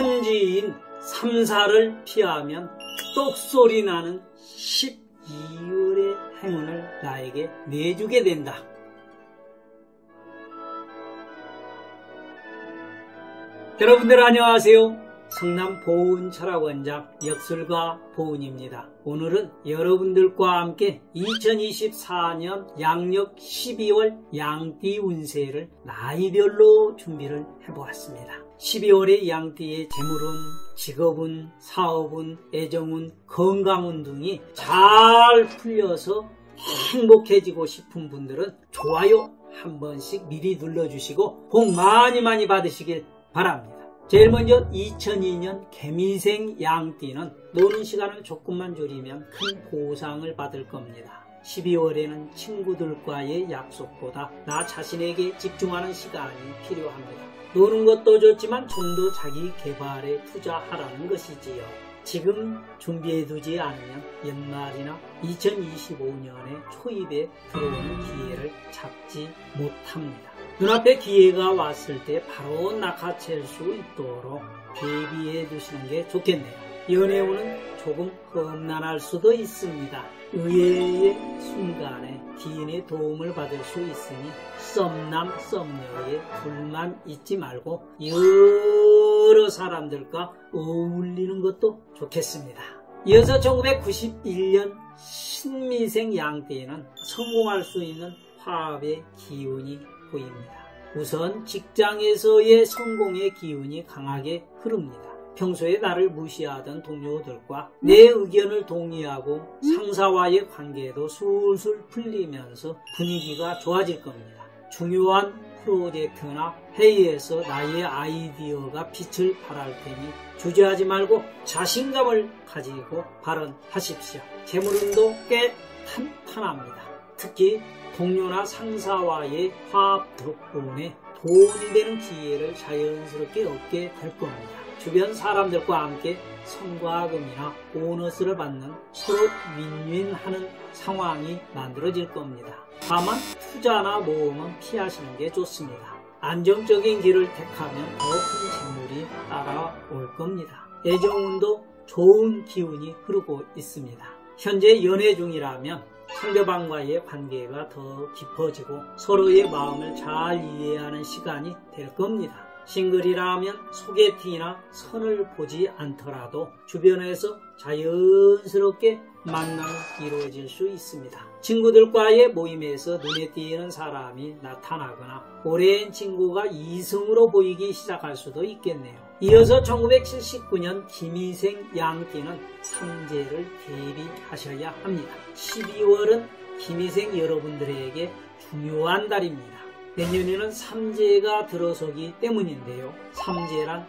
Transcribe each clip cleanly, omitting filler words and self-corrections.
천지인 삼사를 피하면 똑소리 나는 12월의 행운을 나에게 내주게 된다. 여러분들 안녕하세요. 성남 보은철학원장 역술가 보은입니다. 오늘은 여러분들과 함께 2024년 양력 12월 양띠 운세를 나이별로 준비를 해보았습니다. 12월의 양띠의 재물운, 직업운, 사업운, 애정운, 건강운 등이 잘 풀려서 행복해지고 싶은 분들은 좋아요 한 번씩 미리 눌러주시고 복 많이 받으시길 바랍니다. 제일 먼저 2002년 개미생 양띠는 노는 시간을 조금만 줄이면 큰 보상을 받을 겁니다. 12월에는 친구들과의 약속보다 나 자신에게 집중하는 시간이 필요합니다. 노는 것도 좋지만 좀 더 자기 개발에 투자하라는 것이지요. 지금 준비해두지 않으면 연말이나 2025년의 초입에 들어오는 기회를 잡지 못합니다. 눈앞에 기회가 왔을 때 바로 낚아챌 수 있도록 대비해 두시는 게 좋겠네요. 연애운은 조금 험난할 수도 있습니다. 의외의 순간에 기인의 도움을 받을 수 있으니 썸남 썸녀에 둘만 있지 말고 여러 사람들과 어울리는 것도 좋겠습니다. 이어서 1991년 신미생 양띠에는 성공할 수 있는 화합의 기운이 보입니다. 우선 직장에서의 성공의 기운이 강하게 흐릅니다. 평소에 나를 무시하던 동료들과 내 의견을 동의하고 상사와의 관계도 술술 풀리면서 분위기가 좋아질 겁니다. 중요한 프로젝트나 회의에서 나의 아이디어가 빛을 발할 테니 주저하지 말고 자신감을 가지고 발언하십시오. 재물운도 꽤 탄탄합니다. 특히 동료나 상사와의 화합 덕분에 돈이 되는 기회를 자연스럽게 얻게 될 겁니다. 주변 사람들과 함께 성과금이나 보너스를 받는 서로 윈윈하는 상황이 만들어질 겁니다. 다만 투자나 모험은 피하시는 게 좋습니다. 안정적인 길을 택하면 더 큰 재물이 따라올 겁니다. 애정운도 좋은 기운이 흐르고 있습니다. 현재 연애 중이라면 상대방과의 관계가 더 깊어지고 서로의 마음을 잘 이해하는 시간이 될 겁니다. 싱글이라면 소개팅이나 선을 보지 않더라도 주변에서 자연스럽게 만남이 이루어질 수 있습니다. 친구들과의 모임에서 눈에 띄는 사람이 나타나거나 오랜 친구가 이성으로 보이기 시작할 수도 있겠네요. 이어서 1979년 김희생 양띠는 삼재를 대비하셔야 합니다. 12월은 김희생 여러분들에게 중요한 달입니다. 내년에는 삼재가 들어서기 때문인데요. 삼재란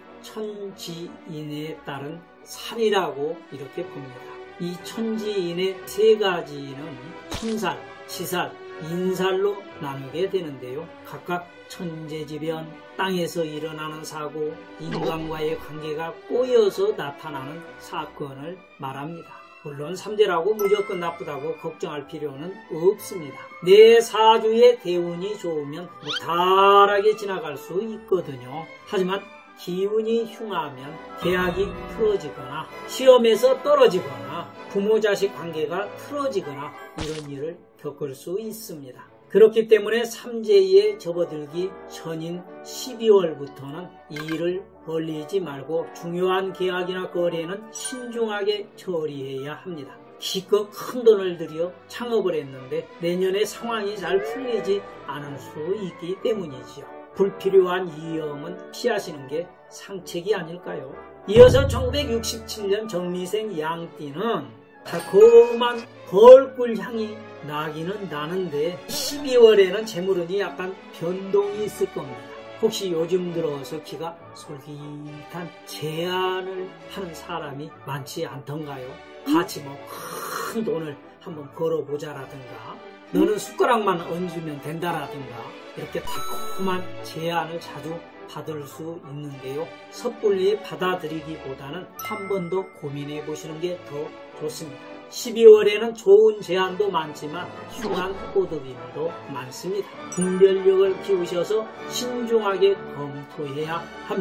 천지인에 따른 살이라고 이렇게 봅니다. 이 천지인의 세 가지는 천살, 지살, 인살로 나누게 되는데요. 각각 천재지변, 땅에서 일어나는 사고, 인간과의 관계가 꼬여서 나타나는 사건을 말합니다. 물론 삼재라고 무조건 나쁘다고 걱정할 필요는 없습니다. 내 사주의 대운이 좋으면 무탈하게 지나갈 수 있거든요. 하지만 기운이 흉하면 계약이 틀어지거나 시험에서 떨어지거나 부모 자식 관계가 틀어지거나 이런 일을 겪을 수 있습니다. 그렇기 때문에 삼재에 접어들기 전인 12월부터는 일을 벌리지 말고 중요한 계약이나 거래는 신중하게 처리해야 합니다. 기껏 큰 돈을 들여 창업을 했는데 내년에 상황이 잘 풀리지 않을 수 있기 때문이지요. 불필요한 위험은 피하시는 게 상책이 아닐까요? 이어서 1967년 정미생 양띠는 달콤한 벌꿀 향이 나기는 나는데 12월에는 재물운이 약간 변동이 있을 겁니다. 혹시 요즘 들어서 기가 솔깃한 제안을 하는 사람이 많지 않던가요? 같이 큰 돈을 한번 벌어보자라든가 너는 숟가락만 얹으면 된다라든가 이렇게 달콤한 제안을 자주 받을 수 있는데요. 섣불리 받아들이기보다는 한 번 더 고민해 보시는 게 더 좋습니다. 12월에는 좋은 제안도 많지만 흉한 꼬드김도 많습니다. 분별력을 키우셔서 신중하게 검토해야 합니다.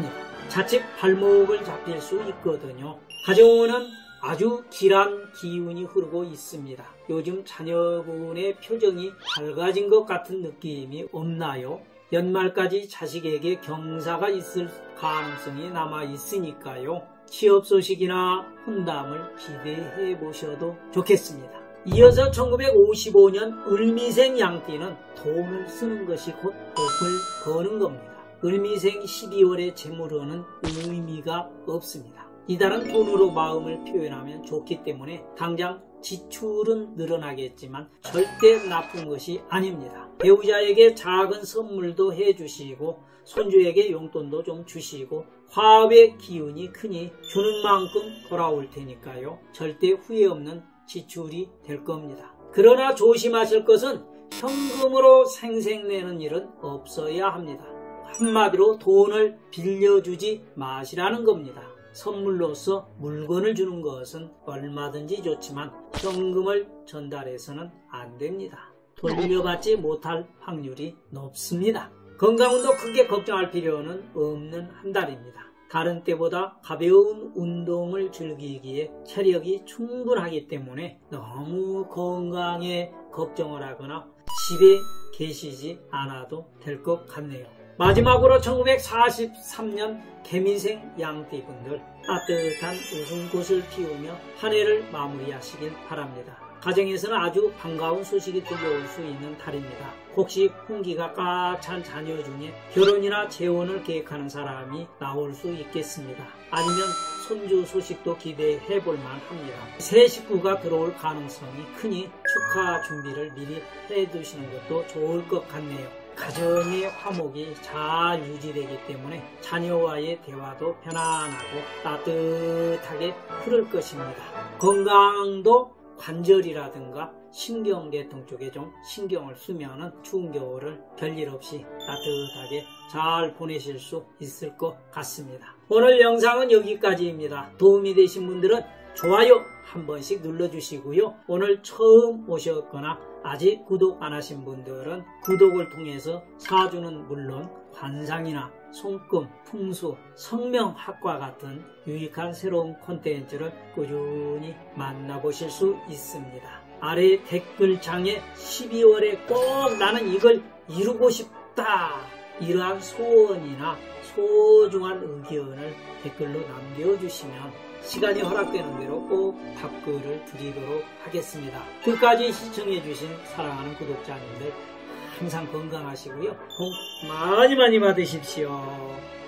자칫 발목을 잡힐 수 있거든요. 가정은 아주 길한 기운이 흐르고 있습니다. 요즘 자녀분의 표정이 밝아진 것 같은 느낌이 없나요? 연말까지 자식에게 경사가 있을 가능성이 남아 있으니까요. 취업 소식이나 혼담을 기대해 보셔도 좋겠습니다. 이어서 1955년 을미생 양띠는 돈을 쓰는 것이 곧 복을 버는 겁니다. 을미생 12월의 재물운은 의미가 없습니다. 이달은 돈으로 마음을 표현하면 좋기 때문에 당장 지출은 늘어나겠지만 절대 나쁜 것이 아닙니다. 배우자에게 작은 선물도 해주시고 손주에게 용돈도 좀 주시고 화합의 기운이 크니 주는 만큼 돌아올 테니까요. 절대 후회 없는 지출이 될 겁니다. 그러나 조심하실 것은 현금으로 생색내는 일은 없어야 합니다. 한마디로 돈을 빌려주지 마시라는 겁니다. 선물로서 물건을 주는 것은 얼마든지 좋지만 현금을 전달해서는 안 됩니다. 돌려받지 못할 확률이 높습니다. 건강운도 크게 걱정할 필요는 없는 한 달입니다. 다른 때보다 가벼운 운동을 즐기기에 체력이 충분하기 때문에 너무 건강에 걱정을 하거나 집에 계시지 않아도 될 것 같네요. 마지막으로 1943년 개미생 양띠분들 따뜻한 웃음꽃을 피우며 한 해를 마무리하시길 바랍니다. 가정에서는 아주 반가운 소식이 들려올 수 있는 달입니다. 혹시 홍기가 까찬 자녀 중에 결혼이나 재혼을 계획하는 사람이 나올 수 있겠습니다. 아니면 손주 소식도 기대해 볼만 합니다. 새 식구가 들어올 가능성이 크니 축하 준비를 미리 해두시는 것도 좋을 것 같네요. 가정의 화목이 잘 유지되기 때문에 자녀와의 대화도 편안하고 따뜻하게 흐를 것입니다. 건강도 관절이라든가 신경계통 쪽에 좀 신경을 쓰면 추운 겨울을 별일 없이 따뜻하게 잘 보내실 수 있을 것 같습니다. 오늘 영상은 여기까지입니다. 도움이 되신 분들은 좋아요 한 번씩 눌러주시고요. 오늘 처음 오셨거나 아직 구독 안 하신 분들은 구독을 통해서 사주는 물론 관상이나 손금, 풍수, 성명학과 같은 유익한 새로운 콘텐츠를 꾸준히 만나보실 수 있습니다. 아래 댓글창에 12월에 꼭 나는 이걸 이루고 싶다 이러한 소원이나 소중한 의견을 댓글로 남겨주시면 시간이 허락되는 대로 꼭 답글을 드리도록 하겠습니다. 끝까지 시청해주신 사랑하는 구독자님들 항상 건강하시고요. 복 많이 받으십시오.